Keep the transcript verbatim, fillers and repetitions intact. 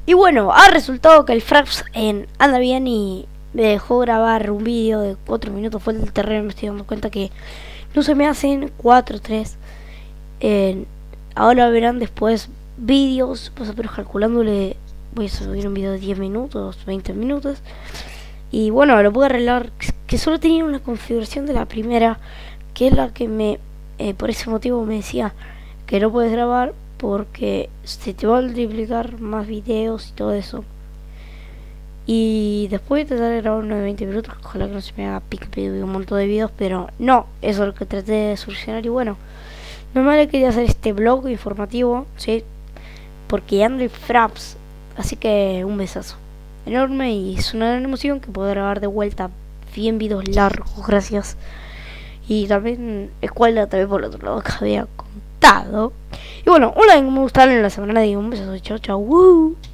Y bueno, ha resultado que el Fraps en anda bien y me dejó grabar un vídeo de cuatro minutos fuera del terreno. Me estoy dando cuenta que no se me hacen cuatro, tres. Eh, ahora verán después vídeos, pues pero calculándole, voy a subir un vídeo de diez minutos, veinte minutos. Y bueno, lo puedo arreglar, que solo tenía una configuración de la primera, que es la que me, eh, por ese motivo me decía que no puedes grabar porque se te va a duplicar más videos y todo eso. Y después de tratar de grabar uno de veinte minutos, ojalá que no se me haga pique un montón de videos, pero no, eso es lo que traté de solucionar. Y bueno, normal quería hacer este blog informativo, ¿sí? Porque ando en Fraps, así que un besazo enorme y es una gran emoción que puedo grabar de vuelta cien videos largos, gracias. Y también escuela también por el otro lado que había contado. Y bueno, un like me gustaron en la semana de un besazo, chao chao.